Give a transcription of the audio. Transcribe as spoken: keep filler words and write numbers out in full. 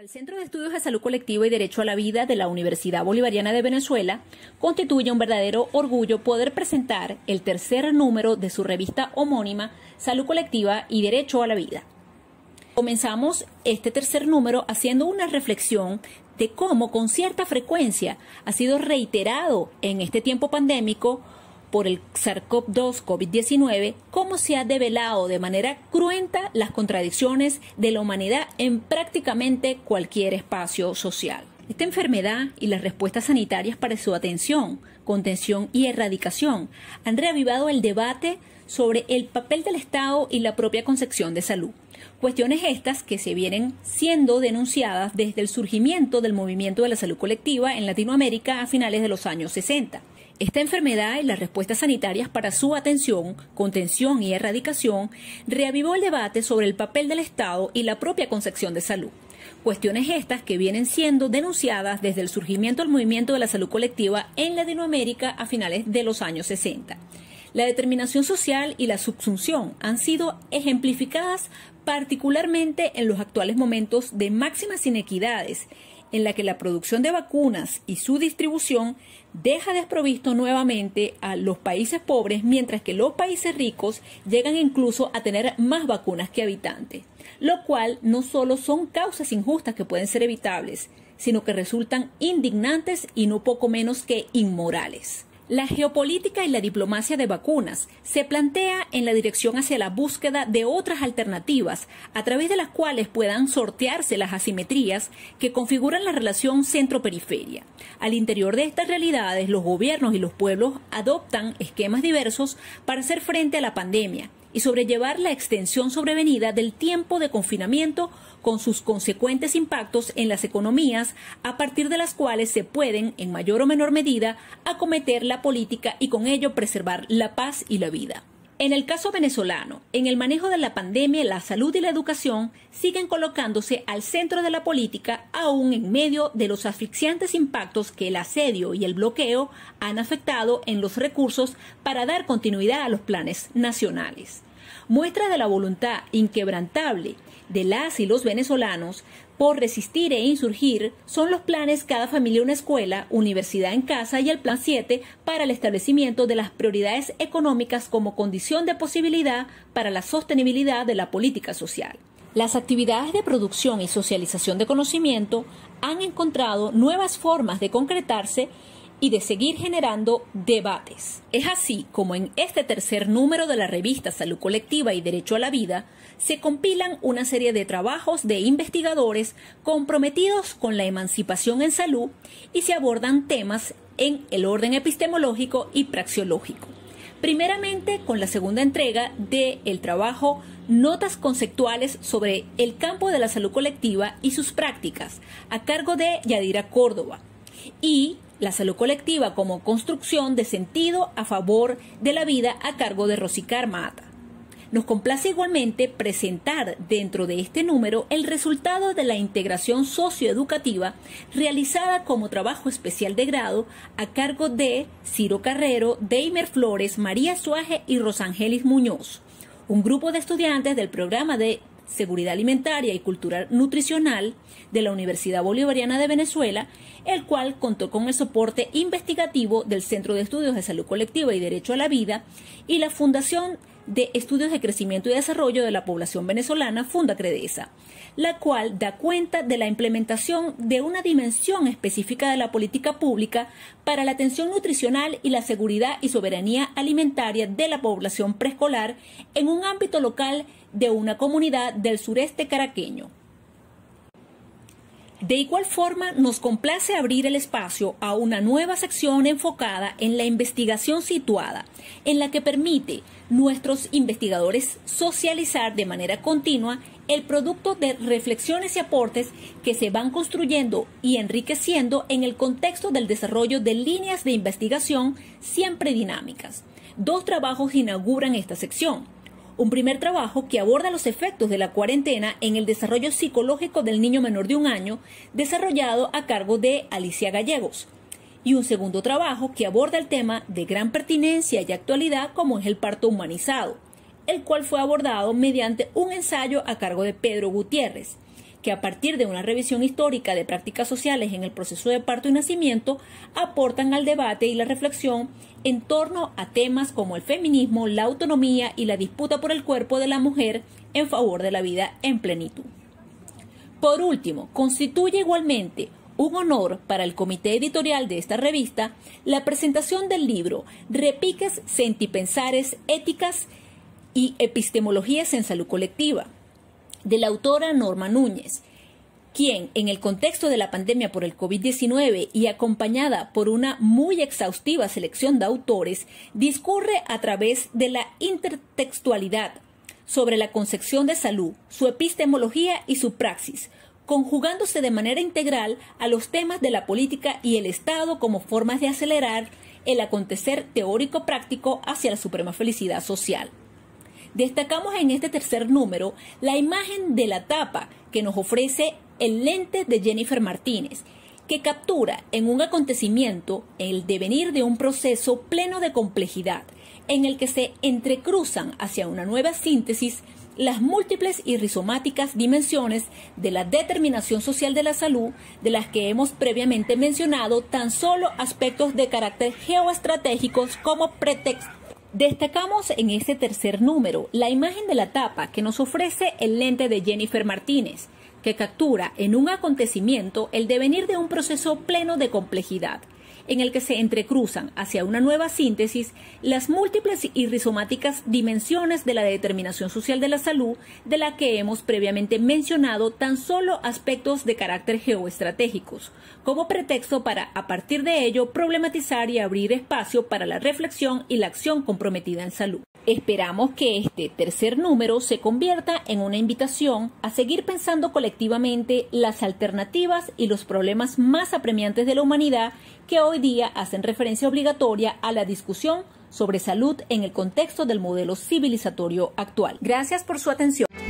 El Centro de Estudios de Salud Colectiva y Derecho a la Vida de la Universidad Bolivariana de Venezuela constituye un verdadero orgullo poder presentar el tercer número de su revista homónima Salud Colectiva y Derecho a la Vida. Comenzamos este tercer número haciendo una reflexión de cómo con cierta frecuencia ha sido reiterado en este tiempo pandémico por el SARS-CoV dos COVID diecinueve, cómo se ha develado de manera cruenta las contradicciones de la humanidad en prácticamente cualquier espacio social. Esta enfermedad y las respuestas sanitarias para su atención, contención y erradicación han reavivado el debate sobre el papel del Estado y la propia concepción de salud. Cuestiones estas que se vienen siendo denunciadas desde el surgimiento del movimiento de la salud colectiva en Latinoamérica a finales de los años sesenta. Esta enfermedad y las respuestas sanitarias para su atención, contención y erradicación reavivó el debate sobre el papel del Estado y la propia concepción de salud. Cuestiones estas que vienen siendo denunciadas desde el surgimiento del movimiento de la salud colectiva en Latinoamérica a finales de los años sesenta. La determinación social y la subsunción han sido ejemplificadas particularmente en los actuales momentos de máximas inequidades, en la que la producción de vacunas y su distribución deja desprovisto nuevamente a los países pobres, mientras que los países ricos llegan incluso a tener más vacunas que habitantes, lo cual no solo son causas injustas que pueden ser evitables, sino que resultan indignantes y no poco menos que inmorales. La geopolítica y la diplomacia de vacunas se plantea en la dirección hacia la búsqueda de otras alternativas a través de las cuales puedan sortearse las asimetrías que configuran la relación centro-periferia. Al interior de estas realidades, los gobiernos y los pueblos adoptan esquemas diversos para hacer frente a la pandemia y sobrellevar la extensión sobrevenida del tiempo de confinamiento con sus consecuentes impactos en las economías, a partir de las cuales se pueden, en mayor o menor medida, acometer la política y con ello preservar la paz y la vida. En el caso venezolano, en el manejo de la pandemia, la salud y la educación siguen colocándose al centro de la política, aún en medio de los asfixiantes impactos que el asedio y el bloqueo han afectado en los recursos para dar continuidad a los planes nacionales. Muestra de la voluntad inquebrantable de las y los venezolanos por resistir e insurgir son los planes Cada Familia Una Escuela, Universidad en Casa y el Plan siete para el establecimiento de las prioridades económicas como condición de posibilidad para la sostenibilidad de la política social. Las actividades de producción y socialización de conocimiento han encontrado nuevas formas de concretarse y de seguir generando debates. Es así como en este tercer número de la revista Salud Colectiva y Derecho a la Vida se compilan una serie de trabajos de investigadores comprometidos con la emancipación en salud y se abordan temas en el orden epistemológico y praxeológico. Primeramente con la segunda entrega del trabajo Notas conceptuales sobre el campo de la salud colectiva y sus prácticas, a cargo de Yadira Córdoba, y la salud colectiva como construcción de sentido a favor de la vida, a cargo de Rosicar Mata. Nos complace igualmente presentar dentro de este número el resultado de la integración socioeducativa realizada como trabajo especial de grado a cargo de Ciro Carrero, Deimer Flores, María Suaje y Rosangelis Muñoz, un grupo de estudiantes del programa de Seguridad Alimentaria y Cultura Nutricional de la Universidad Bolivariana de Venezuela, el cual contó con el soporte investigativo del Centro de Estudios de Salud Colectiva y Derecho a la Vida y la Fundación de Estudios de Crecimiento y Desarrollo de la Población Venezolana, Fundacredesa, la cual da cuenta de la implementación de una dimensión específica de la política pública para la atención nutricional y la seguridad y soberanía alimentaria de la población preescolar en un ámbito local de una comunidad del sureste caraqueño. De igual forma, nos complace abrir el espacio a una nueva sección enfocada en la investigación situada, en la que permite nuestros investigadores socializar de manera continua el producto de reflexiones y aportes que se van construyendo y enriqueciendo en el contexto del desarrollo de líneas de investigación siempre dinámicas. Dos trabajos inauguran esta sección. Un primer trabajo que aborda los efectos de la cuarentena en el desarrollo psicológico del niño menor de un año, desarrollado a cargo de Alicia Gallegos. Y un segundo trabajo que aborda el tema de gran pertinencia y actualidad como es el parto humanizado, el cual fue abordado mediante un ensayo a cargo de Pedro Gutiérrez, que a partir de una revisión histórica de prácticas sociales en el proceso de parto y nacimiento aportan al debate y la reflexión en torno a temas como el feminismo, la autonomía y la disputa por el cuerpo de la mujer en favor de la vida en plenitud. Por último, constituye igualmente un honor para el comité editorial de esta revista la presentación del libro Repiques Sentipensares, Éticas y Epistemologías en Salud Colectiva, de la autora Norma Núñez, quien, en el contexto de la pandemia por el COVID diecinueve y acompañada por una muy exhaustiva selección de autores, discurre a través de la intertextualidad sobre la concepción de salud, su epistemología y su praxis, conjugándose de manera integral a los temas de la política y el Estado como formas de acelerar el acontecer teórico-práctico hacia la suprema felicidad social. Destacamos en este tercer número la imagen de la tapa que nos ofrece el lente de Jennifer Martínez, que captura en un acontecimiento el devenir de un proceso pleno de complejidad, en el que se entrecruzan hacia una nueva síntesis las múltiples y rizomáticas dimensiones de la determinación social de la salud, de las que hemos previamente mencionado tan solo aspectos de carácter geoestratégicos como pretexto. Destacamos en este tercer número la imagen de la tapa que nos ofrece el lente de Jennifer Martínez, que captura en un acontecimiento el devenir de un proceso pleno de complejidad, en el que se entrecruzan hacia una nueva síntesis las múltiples y rizomáticas dimensiones de la determinación social de la salud, de la que hemos previamente mencionado tan solo aspectos de carácter geoestratégicos, como pretexto para, a partir de ello, problematizar y abrir espacio para la reflexión y la acción comprometida en salud. Esperamos que este tercer número se convierta en una invitación a seguir pensando colectivamente las alternativas y los problemas más apremiantes de la humanidad que hoy día hacen referencia obligatoria a la discusión sobre salud en el contexto del modelo civilizatorio actual. Gracias por su atención.